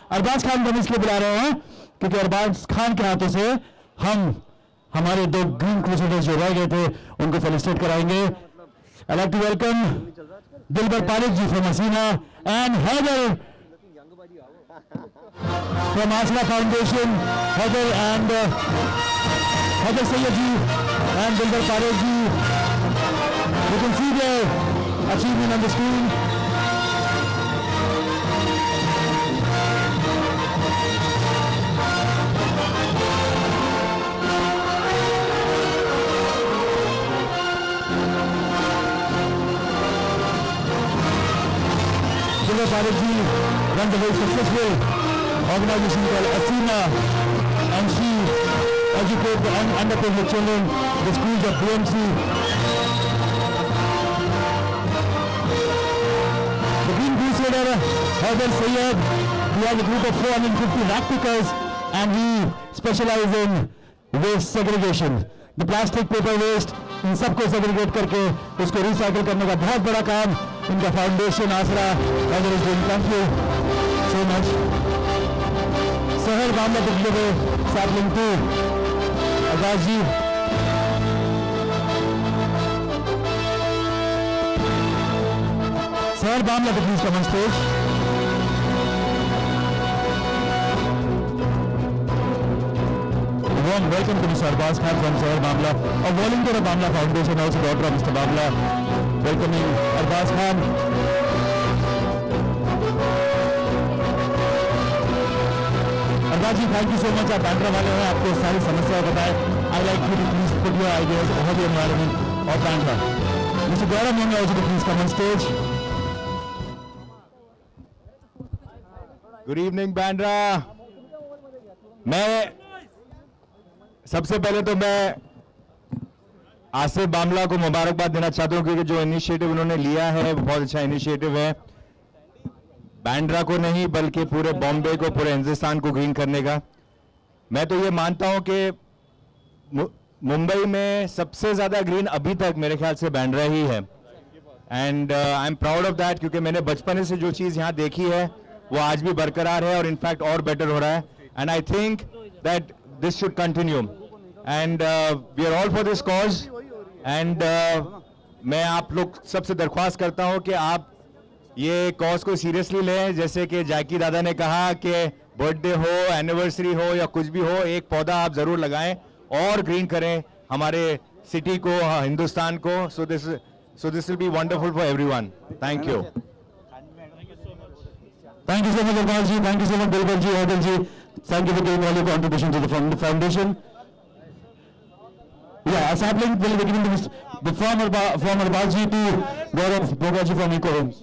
अरबाज खान को हम इसलिए बुला रहे हैं क्योंकि अरबाज खान के हाथों से हम हमारे 2 ग्रीन क्रूसेडर्स जो रह गए थे उनको फेलिसिटेट कराएंगे। I'd like to welcome Dilbar Parekh ji from Hasina and Heather from Asla Foundation. Heather and Heather Sayyed ji and Dilbar Parekh ji. You can see their achievement on the screen. Dilbar Parekh ji runs a very successful organization called Asina, and she educates the underprivileged children, the schools of BMC. The Green Crusader, Heather Sayyed, he has a group of 450 ragpickers and he specializes in waste segregation. The plastic, paper waste, इन सबको segregate करके उसको recycle करने का बहुत बड़ा काम इनका foundation Aasra is doing. Thank you so much. Sehar Bamla टुकड़े sapling 2 Akash ji. Sehar Bamla please come on stage. Warm welcome to Mr. Arbaz Khan from Sahar Bamla, a volunteer of Bamla Foundation, also daughter of Mr. Bamla, welcoming Arbaz Khan. Arbaz ji, thank you so much. आप बैंड्रा वाले हैं, आपको सारी समस्याएं बताएं। I like you to please put your ideas about the environment of Bandra. Mr. Gaurav Monga also to please come on stage. Good evening, Bandra. मैं सबसे पहले तो मैं आसिफ बामला को मुबारकबाद देना चाहता हूं क्योंकि जो इनिशिएटिव उन्होंने लिया है वो बहुत अच्छा इनिशिएटिव है। बैंड्रा को नहीं बल्कि पूरे बॉम्बे को, पूरे हिंदुस्तान को ग्रीन करने का। मैं तो ये मानता हूं कि मुंबई में सबसे ज़्यादा ग्रीन अभी तक मेरे ख्याल से बैंड्रा ही है, and I am proud of that क्योंकि मैंने बचपन से जो चीज़ यहाँ देखी है वो आज भी बरकरार है और इनफैक्ट और बेटर हो रहा है, and I think that this should continue and we are all for this cause and मैं आप लोग सबसे दरख्वास्त करता हूं कि आप ये कॉज को सीरियसली लें। जैसे कि जाकी दादा ने कहा कि बर्थडे हो, एनिवर्सरी हो या कुछ भी हो, एक पौधा आप जरूर लगाएं और ग्रीन करें हमारे सिटी को, हिंदुस्तान को। So this will be wonderful for everyone. Thank you. Thank you so much, Arbaz ji. Thank you so much, Dilbar ji, Heather ji. Thank you for giving all your contribution to the foundation. Yeah, a sapling will be given to from Arbaz ji to Gaurav Monga ji from Eco Homes.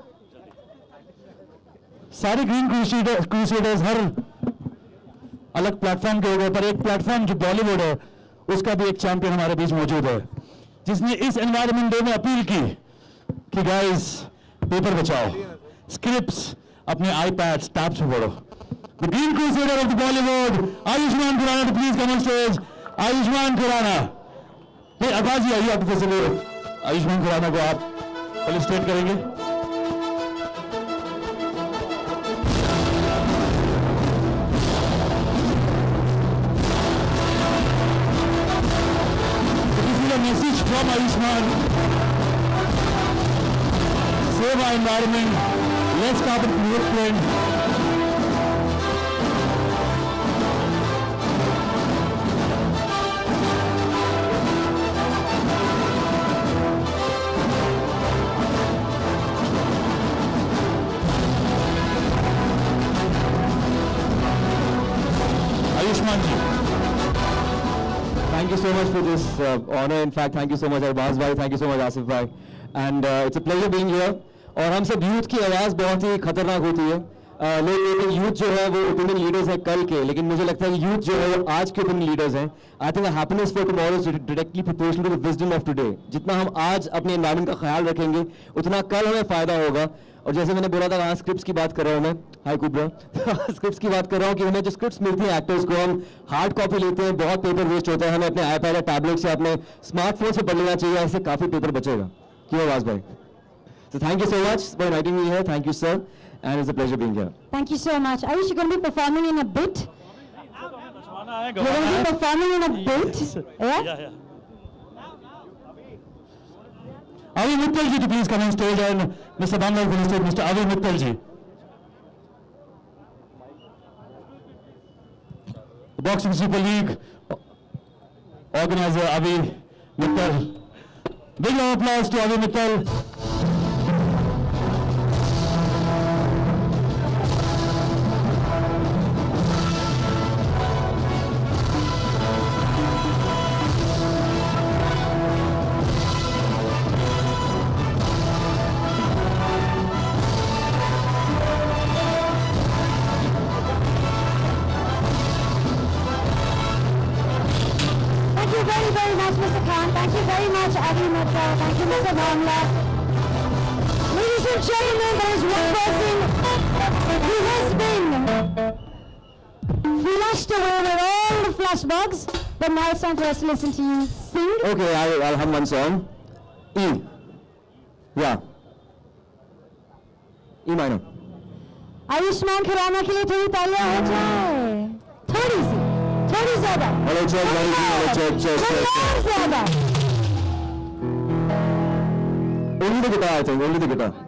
सारे green crusaders हर अलग platform के हो गए, पर एक platform जो बॉलीवुड है उसका भी एक चैंपियन हमारे बीच मौजूद है, जिसने इस एनवायरनमेंट डे में अपील की कि गाइस पेपर बचाओ, स्क्रिप्ट्स अपने आईपैड्स, टैब्स पे पढ़ो। The Green Crusader of the Bollywood, Ayushmann Khurrana, to please come on stage. Ayushmann Khurrana. नहीं, अरबाज जी आइए, आपको फैसिलिटेट आयुष्मान खुराना को आप फेलिसिटेट करेंगे। This is a message from Ayushmann. Save our environment, less carbon footprint. Ayushmann ji. Thank you so much for this honor. In fact, thank you so much Arbaz bhai, thank you so much Asif bhai, and it's a pleasure being here. और हम सब youth की आवाज़ बहुत ही खतरनाक होती है। लोग कहते हैं यूथ जो है वो ओपिनियन लीडर्स है कल के, लेकिन मुझे लगता है कि यूथ जो है वो आज के ओपिनियन लीडर्स हैं। I think happiness for tomorrow is directly proportional to the wisdom of today. जितना हम आज अपने एनवायरनमेंट का ख्याल रखेंगे उतना कल हमें फ़ायदा होगा। और जैसे मैंने बोला था, स्क्रिप्ट्स की बात कर रहा हूँ मैं, हाई कुबरा स्क्रिप्ट्स की बात कर रहा हूँ कि हमें जो स्क्रिप्ट्स मिलती हैं एक्टर्स को, हम हार्ड कॉपी लेते हैं, बहुत पेपर वेस्ट होता है, हमें अपने आईपैड या टैबलेट से अपने स्मार्टफोन से पढ़ लेना चाहिए, ऐसे काफ़ी पेपर बचेगा। क्यों आवाज़ भाई? So thank you so much for inviting me here. Thank you, sir. And it's a pleasure being here. Thank you so much. Ayush, you're going to be performing in a bit. You're going to be performing in a bit. Yeah? Avi Mittal ji to please come on stage, and Mr. Bamla is on stage, Mr. Avi Mittal ji. The Boxing Super League organizer Avi Mittal. Big round of applause to Avi Mittal. Thank you very much, Mr. Khan. Thank you very much, Avi Mittal. Thank you, Mr. Bamla. Ladies and gentlemen, there is one person who has been flushed away with all the flashbulbs, but now it's time for us to listen to you sing. Okay, I'll hum one song. E. Yeah. E minor. Ayushman Khurana के लिए थोड़ी तालियां हो जाए, थोड़ी सी, थोड़ी ज़्यादा, Hello, check. और ज़्यादा. Only the guitar, I think. Only the guitar.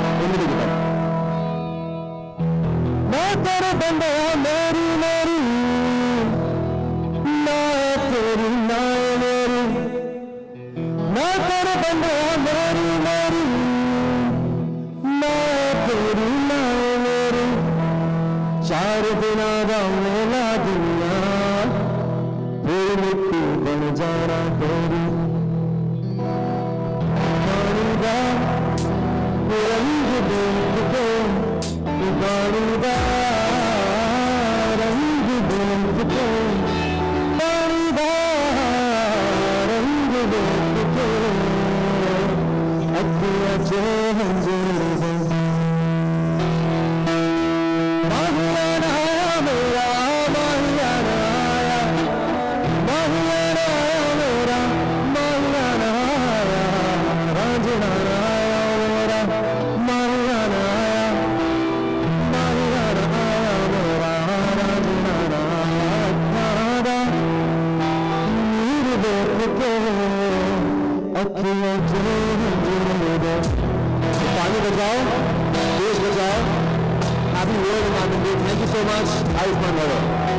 मैं तेरे बंदे मेरी मेरी, मैं तेरी नाय मेरी, मैं तेरे बंदे मेरी मेरी, मैं तेरी नाय मेरी, चार दिना दा मेला दुनिया, फिर मिट्टी बन जाना तेरी, पानी दा रंग देख के, पानी दा रंग देख के, पानी दा रंग देख के, अखियाँ जो हंजर पानी बचाओ, देश बचाओ. Happy World Environment Day. Thank you so much. Ayushman Bhava.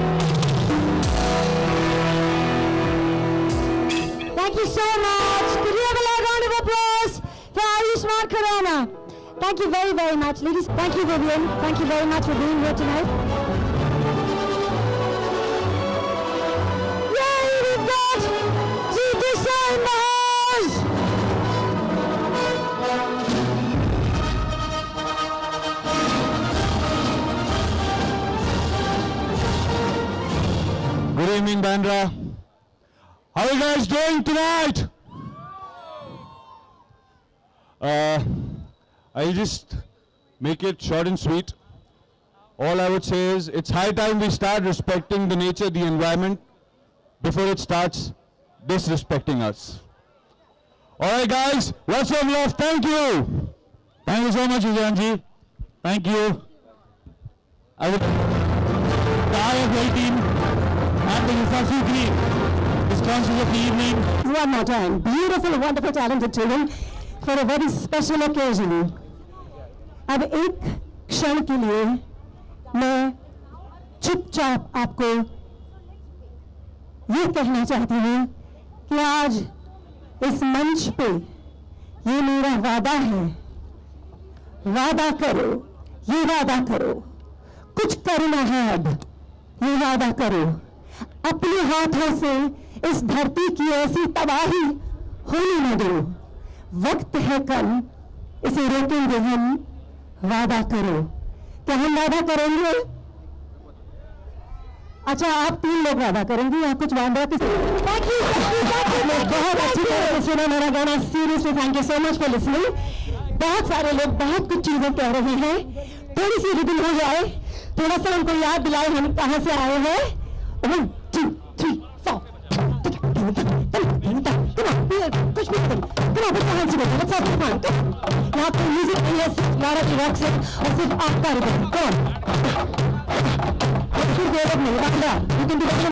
Thank you so much. Could you have a loud round of applause for Ayushman Khurana? Thank you very, very much. Ladies, thank you, Vivian. Thank you very much for being here tonight. Yay, we've got Jeetu Shah in the house. Good evening, Bandra. How are you guys doing tonight? I'll just make it short and sweet. All I would say is it's high time we start respecting the nature, the environment, before it starts disrespecting us. All right, guys, lots of love. Thank you. Thank you so much, Vijayanji. Thank you. I would, the IFL team and the Isasu team, the sponsors of the evening. One more time. Beautiful, wonderful, talented children for a very special occasion. अब एक क्षण के लिए मैं चुपचाप आपको ये कहना चाहती हूँ कि आज इस मंच पे ये मेरा वादा है. वादा करो, ये वादा करो, कुछ करना है अब, ये वादा करो. अपने हाथों से इस धरती की ऐसी तबाही होने न दो. वक्त है कल, इसे रोकेंगे हम. वादा करो. क्या हम वादा करेंगे? अच्छा, आप 3 लोग वादा करेंगे या कुछ वादा किसी? बहुत अच्छी तरह से सुना मेरा गाना. Seriously thank you so much for listening. बहुत सारे लोग बहुत कुछ चीजें कह रहे हैं. थोड़ी सी रिदम हो जाए, थोड़ा सा उनको याद दिलाए हम कहाँ से आए हैं. 1 2 3 4. कुछ भी नहीं, come on, put your hands together, let's have some fun, come on. यहाँ कोई म्यूजिक नहीं है, सिर्फ लारा की रॉक से और सिर्फ आपका रिदम, come on. फिर बेवक नहीं, बांधा, you can do that in